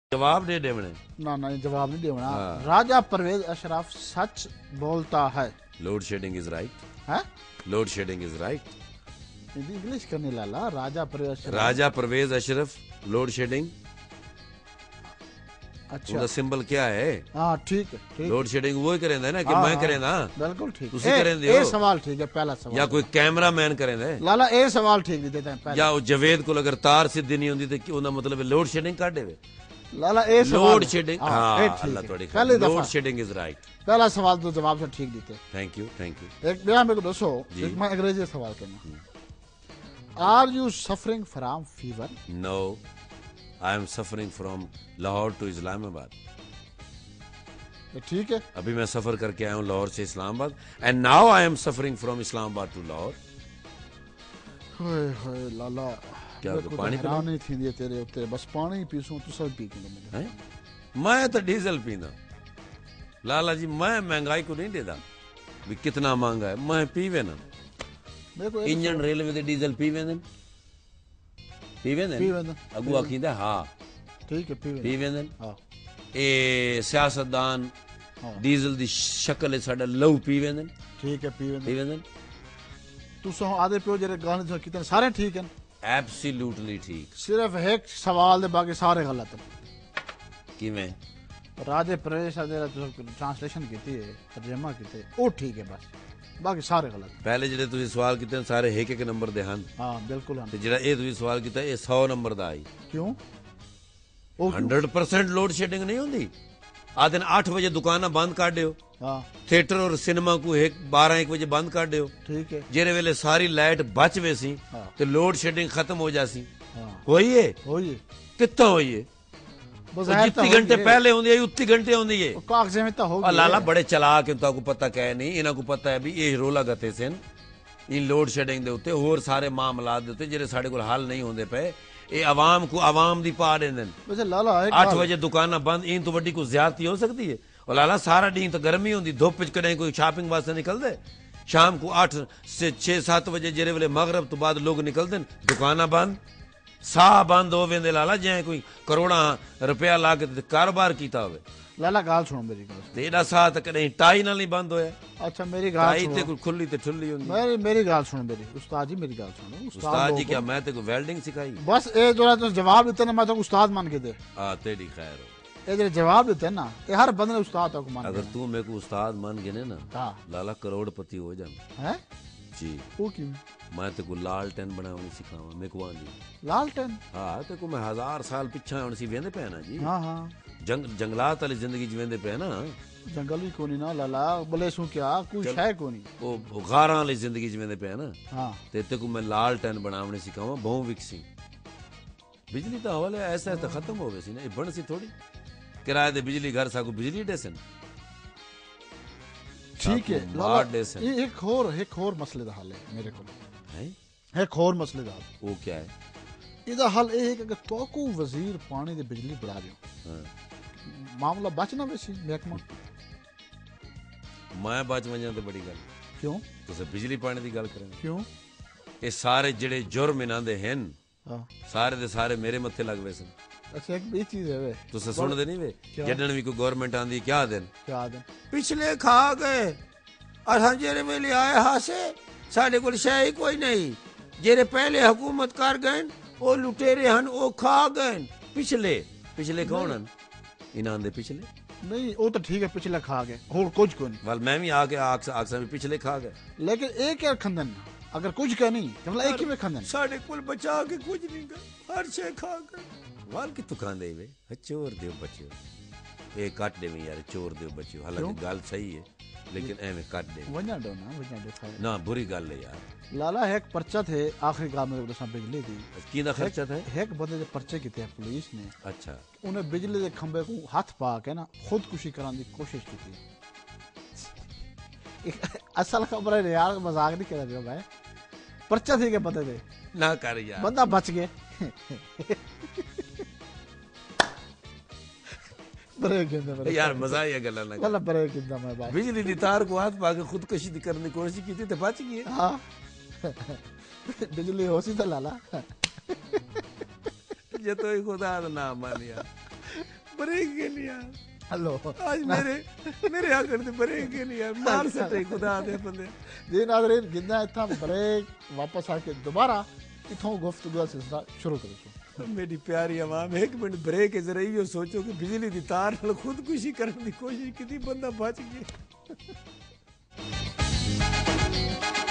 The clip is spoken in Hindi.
जवाब दे देवने ना ना जवाब नहीं देवना। राजा परवेज अशरफ सच बोलता है। लोड शेडिंग इज राइट है। Load shedding is right. English करने लाला। Raja Parvez Ashraf load shedding. अच्छा उसका सिंबल क्या है? हाँ ठीक है। लोड शेडिंग वो ही करेंदा ना कि मैं करेंदा? बिल्कुल ठीक। तुसी करेंदे हो? ये सवाल ठीक है। पहला सवाल या कोई कैमरा मैन करेंदा? लाला ये सवाल ठीक नहीं देता है। या जवेद को अगर तार सीधी नहीं होंदी तो ओदा मतलब लोड शेडिंग काट देवे। लाला ए लोड शेडिंग। हां अल्लाह तोड़ी खैर। Load shedding is right. पहला सवाल तो जवाब से ठीक देते। Thank you thank you. एक मेरा मेरे को दोस्तों एक मैं अंग्रेजी सवाल करना। Are you suffering from fever? No I am suffering from Lahore to Islamabad. ठीक है। अभी मैं सफर करके आया हूँ लाहौर से Islamabad and now I am suffering from Islamabad to Lahore. हाय हाय लाला क्या पानी पिलाना नहीं थी तेरे उत्ते बस पानी ही पीसूं तू सब पी के हैं। मैं तो डीजल पीना लाला जी। मैं महंगाई को नहीं देता भी कितना महंगा है। मैं पीवे ना इंजन रेलवे दे डीजल पीवे अगू आखींदा। हाँ ठीक है पीवे। हाँ ए सियासतदान डीजल दी शक्ल है साडा लहू पीवे। ठीक है पीवे। तू सो आधे पियो जेरे गाने जो कितने सारे ठीक हैं। एब्सोल्युटली ठीक। सिर्फ एक सवाल दे बाकी सारे गलत हैं। किवें? राजे प्रवेश अदे ट्रांसलेशन कीती है तर्जुमा कीते ओ ठीक है बस बाकी सारे गलत। पहले जेडे तुसी सवाल कीते सारे एक एक नंबर दे हन। हां बिल्कुल हन। ते जेड़ा ए तुसी सवाल कीता ए 100 नंबर दा आई। क्यों? 100% लोड शेडिंग नहीं होंदी। आ दिन 8 बजे दुकाना बंद कर दियो। हाँ थिएटर और सिनेमा को 12-1 बजे बंद कर दियो। ठीक है। जेरे वेले सारी लाइट बच वे सी ते लोड शेडिंग खत्म हो जासी। होई है कितना होई है? जितनी घंटे पहले होंदी है उतनी घंटे होंदी है। कागजे में तो होगी। लाला बड़े चलाक है ताको पता कह नहीं इना को पता है भी ये रोला गते सेन इन लोड शेडिंग दे उत्ते होर सारे मामलात दे उत्ते जेरे साडे कोल हल नहीं होंदे पे ये अवाम को अवाम दी पा देंदे। वैसे लाला 8 बजे दुकाना बंद इन तो बड़ी कोई ज्यादती हो सकती है? और लाला सारा दिन तो गर्मी होंदी धुप च कदे कोई शॉपिंग वास्ते निकलदे। शाम को 8 से 6-7 बजे जेरे वेले मगरब तो बाद लोग निकलदे दुकाना बंद साह बंद हो वेंदे लाला जे कोई करोड़ा रुपया ला के कारोबार कीता होवे। लाला गाल सुनो मेरी गाल। तेरा साह तो कदे टाई नाल नहीं बंद होया। अच्छा मेरी गाल सुनो। टाई ते कोई खुली ते ठुल्ली होंदी। मेरी गाल सुनो मेरी उस्ताद जी मेरी गाल सुनो। उस्ताद जी क्या मैं ते को वेल्डिंग सिखाई? बस ए जोरा तो जवाब देते ना मैं तो उस्ताद मान के दे। हां तेरी खैर हो। ए जो जवाब देते ना ये हर बंदे ने उस्ताद तक मान। अगर तू मेरे को उस्ताद मान के ना हां लाला करोड़पति हो जा। हैं जी वो क्यों? मैं ते को लालटेन बनावनी सिखावा मेरे को आंदी। लालटेन? हां ते को मैं 1000 साल पीछे हुन सी वेंदे पे ना जी। हां हां जंगलात वाली जिंदगी जीवेंदे पे ना। जंगल भी कोनी ना लाला बोले सु क्या कुछ है कोनी वो गारां वाली जिंदगी जीवेंदे पे ना। हां ते को मैं लालटेन बनावनी सिखावा बहु विकसी। बिजली तो हवाले ऐसा तो खत्म हो गई सी ना बन सी थोड़ी किराए दे बिजली घर सा को बिजली डेसन। ठीक है ये एक और मसले दा हल है मेरे को है एक और मसले दा। वो क्या है? इदा हल ये है कि अगर तो को वजीर पानी दे बिजली बढ़ा दियो मामला बच ना वैसी महकमा मैं बच वजा तो बड़ी गल। क्यों? तुसे बिजली पानी दी गल करें क्यों? ये सारे जेड़े जुर्म इना दे हैं सारे दे सारे मेरे मत्थे लग वे सन। अच्छा एक भी चीज है वे तुसे सुन दे नहीं वे जडन भी कोई गवर्नमेंट आंदी क्या दिन पिछले खा गए और हम जेरे वेले आए हासे साडे कोल शय ही कोई नहीं। जेरे पहले हुकूमत कर गए ओ लुटेरे हन ओ खा गए। पिछले कौन हन? इना दे पिछले नहीं वो तो ठीक है पिछले खा गए और कुछ को नहीं। वाल मैं भी आके आक्सा भी पिछले खा गए लेकिन एक यार खंदन अगर कुछ का नहीं तो मतलब एक ही में खंदन साडे कोल बचा के कुछ नहीं गए हर शय खा गए। वाल की तू खांदे वे चोर दियो बच्चो ए काट दे में यार चोर दियो बच्चो। हालांकि गाल सही है लेकिन एवे काट दे वना दो ना बुरी गल है यार। लाला एक पर्चा थे आखिरी काम में दसा बिजली दी कीदा खर्चा था एक बंदे दे पर्चे कीते पुलिस ने। अच्छा उन्हें बिजली दे खंबे को हाथ पा के ना खुदकुशी कराने की कोशिश की। असल खबर है यार मजाक नहीं कर रहे भाई पर्चा थी के पता थे ना कर यार बंदा बच गए। यार मजा ही गला ना गला ब्रेक किंदा मैं बात बिजली दी तार को हाथ पा के खुदकुशी करने की कोशिश की थी तो बच गई। हां बिजली होसी तो लाला ये तो खुदा ना मान यार ब्रेक के नहीं यार। हेलो आज मेरे आकर ते ब्रेक के नहीं यार, मार सटे खुदा दे बंदे। जी नाज़रीन, गिंदा इथां ब्रेक वापस आके दोबारा इथों गुफ्तगू का सिलसिला शुरू करो। मेरी प्यारी आवाम, एक मिनट ब्रेक है, जरा यो सोचो कि बिजली की तार नाल खुदकुशी करने की कोशिश की, बंदा बच गया।